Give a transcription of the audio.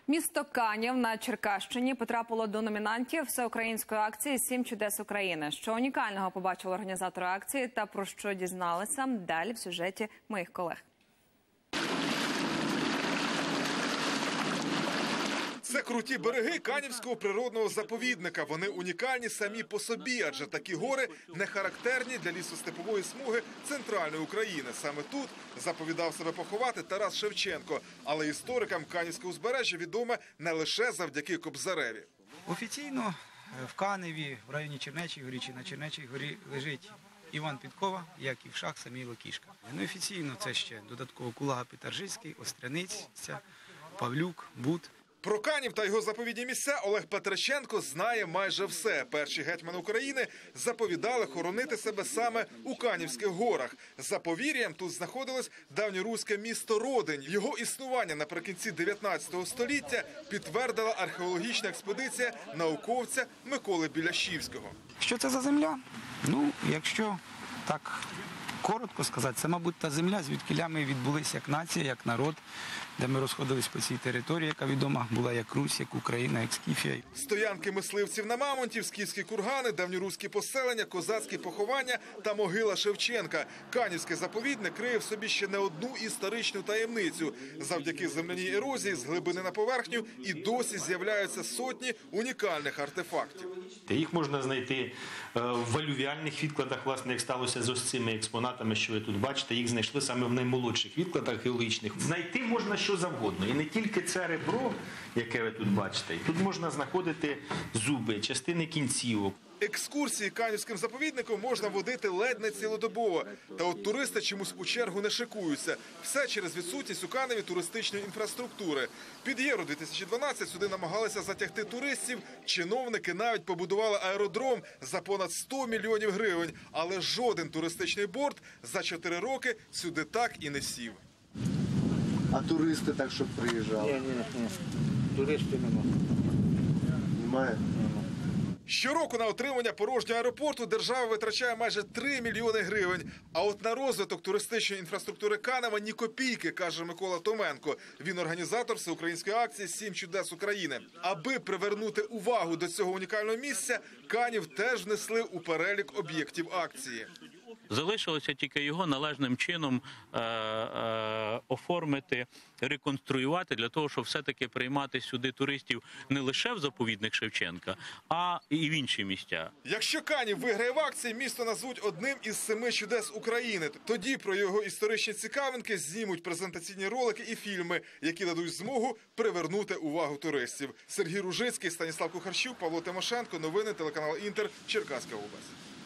Місто Канів на Черкащині потрапило до номінантів всеукраїнської акції «7 чудес України». Що унікального побачили організатори акції та про що дізналися, далі в сюжеті моїх колег. Це круті береги Канівського природного заповідника. Вони унікальні самі по собі, адже такі гори не характерні для лісостепової смуги центральної України. Саме тут заповідав себе поховати Тарас Шевченко. Але історикам Канівського узбережжя відоме не лише завдяки Кобзареві. Офіційно в Каневі, в районі Чернечої горі чи на Чернечій горі лежить Іван Підкова, як і в шах Саміло Кішка. Неофіційно це ще додатково Кулага Петаржицький, Остряниця, Павлюк, Бут. Про Канів та його заповідні місця Олег Петриченко знає майже все. Перші гетьмани України заповідали хоронити себе саме у Канівських горах. За повір'ям, тут знаходилось давньоруське місто Родень. Його існування наприкінці 19 століття підтвердила археологічна експедиція науковця Миколи Біляшівського. Що це за земля? Ну, якщо так коротко сказати, це, мабуть, та земля, звідкиля ми відбулися як нація, як народ, де ми розходились по цій території, яка відома була як Русь, як Україна, як Скіфія. Стоянки мисливців на мамонтів, скіфські кургани, давньоруські поселення, козацькі поховання та могила Шевченка. Канівський заповідник криє в собі ще не одну історичну таємницю. Завдяки земляній ерозії з глибини на поверхню і досі з'являються сотні унікальних артефактів. Їх можна знайти в алювіальних відкладах, власне, як сталося з ось цими експонатами, що ви тут бачите. Їх знайшли саме в наймолодших відкладах геологічних. Знайти можна що завгодно. І не тільки це ребро, яке ви тут бачите. І тут можна знаходити зуби, частини кінцівок. Екскурсії Канівським заповідником можна водити ледь не цілодобово. Та от туристи чомусь у чергу не шикуються. Все через відсутність у Каневі туристичної інфраструктури. Під Євро-2012 сюди намагалися затягти туристів. Чиновники навіть побудували аеродром за понад 100 мільйонів гривень. Але жоден туристичний борт за 4 роки сюди так і не сів. А туристи так, щоб приїжджали? Ні. Туристів немає. Немає? Щороку на отримання порожнього аеропорту держава витрачає майже 3 мільйони гривень. А от на розвиток туристичної інфраструктури Канева ні копійки, каже Микола Томенко. Він організатор всеукраїнської акції «7 чудес України». Аби привернути увагу до цього унікального місця, Канів теж внесли у перелік об'єктів акції. Залишилося тільки його належним чином оформити, реконструювати, для того, щоб все-таки приймати сюди туристів не лише в заповідник Шевченка, а і в інші місця. Якщо Канів виграє в акції, місто назвуть одним із 7 чудес України. Тоді про його історичні цікавинки знімуть презентаційні ролики і фільми, які дадуть змогу привернути увагу туристів. Сергій Ружицький, Станіслав Кухарчук, Павло Тимошенко. Новини телеканал Інтер. Черкаська область.